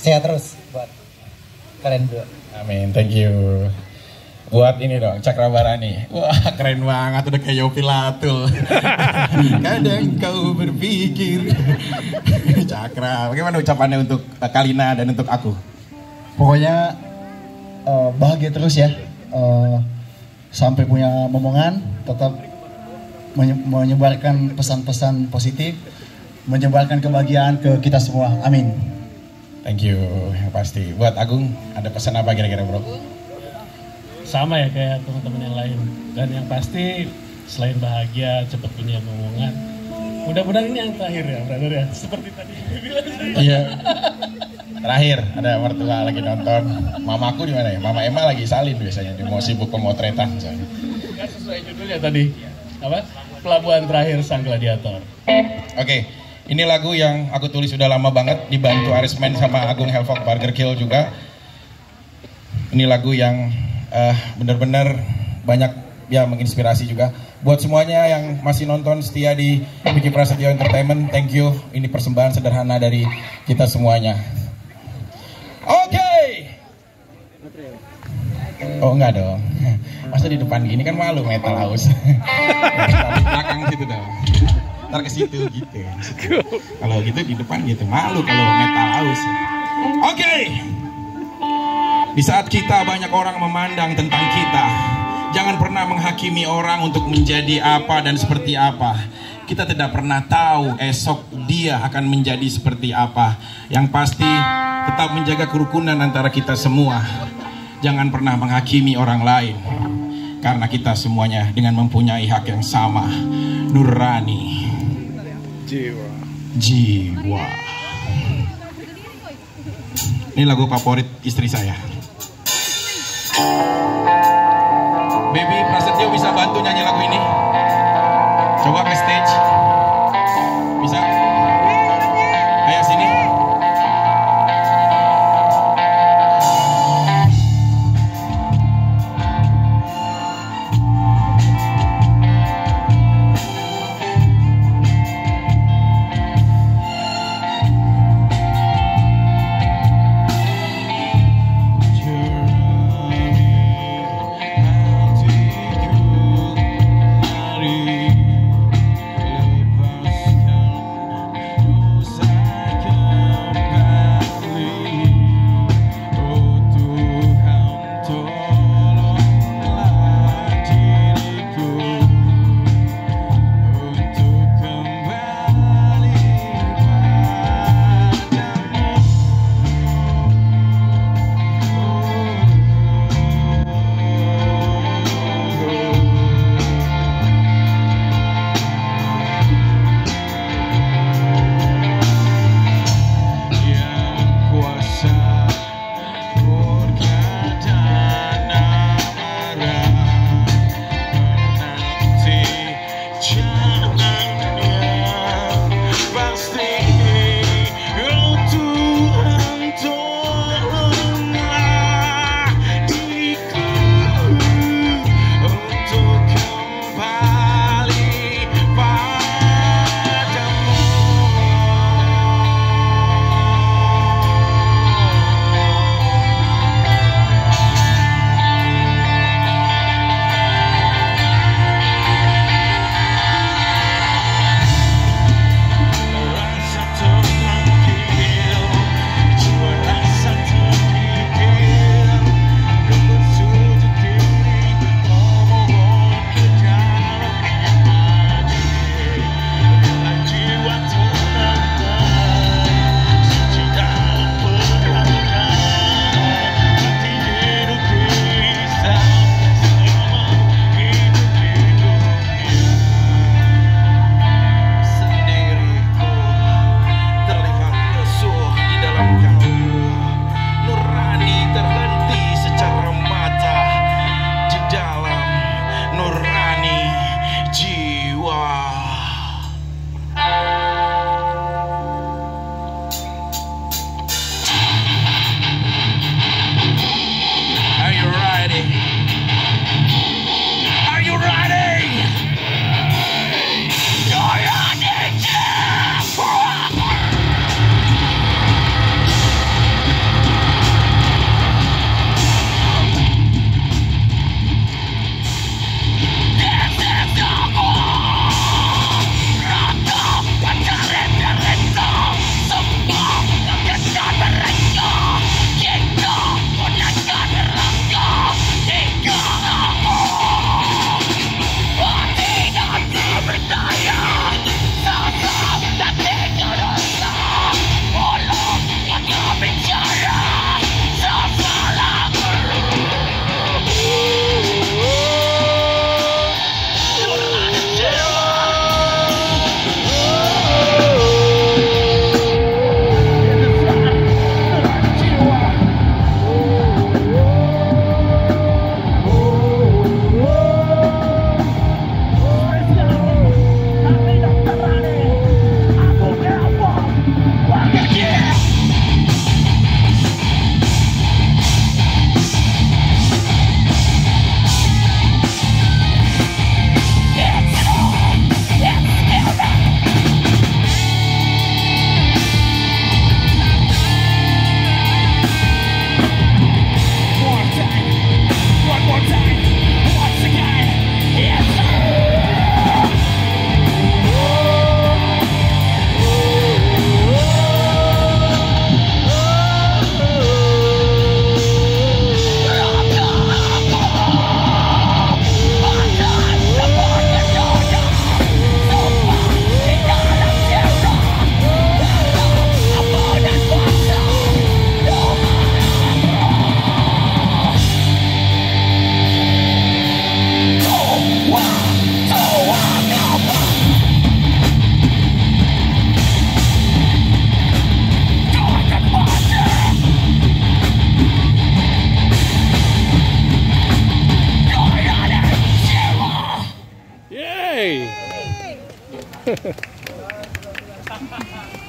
sehat terus buat kalian berdua. Amin, thank you. Buat ini dong, Cakrabarani. Wah, keren banget, udah kayak Yopi Latul. Kadang kau berpikir. Cakra, bagaimana ucapannya untuk Kalina dan untuk aku? Pokoknya bahagia terus ya. Sampai punya momongan, tetap menyebarkan pesan-pesan positif, menyebarkan kebahagiaan ke kita semua. Amin. Thank you, yang pasti. Buat Agung, ada pesan apa kira-kira bro? Sama ya kayak teman-teman yang lain. Dan yang pasti selain bahagia, cepat punya momongan. Mudah-mudahan ini yang terakhir ya, brother ya. Seperti tadi. Iya. Terakhir, ada mertua lagi nonton. Mamaku di mana ya? Mama Emma lagi salin biasanya. Dia mau sibuk pemotretan misalnya. Kan sesuai judulnya tadi. Apa? Pelabuhan Terakhir Sang Gladiator. Oke, ini lagu yang aku tulis sudah lama banget, dibantu aransemen sama Agung Helvok Burger Kill juga. Ini lagu yang benar-benar banyak ya menginspirasi juga. Buat semuanya yang masih nonton setia di Vicky Prasetyo Entertainment, thank you. Ini persembahan sederhana dari kita semuanya. Oke. Oh enggak dong. Masa di depan gini kan malu metal house. Di belakang situ dong. Ntar ke situ gitu. Kalau gitu di depan gitu malu kalau metal house. Oke. Di saat kita banyak orang memandang tentang kita, jangan pernah menghakimi orang untuk menjadi apa dan seperti apa. Kita tidak pernah tahu esok dia akan menjadi seperti apa. Yang pasti tetap menjaga kerukunan antara kita semua. Jangan pernah menghakimi orang lain, karena kita semuanya dengan mempunyai hak yang sama. Nurani, jiwa. Ini lagu favorit istri saya. Baby Prasetyo bisa bantu nyanyi lagu ini? Coba ke stage. Bisa? Ayo sini. Hey.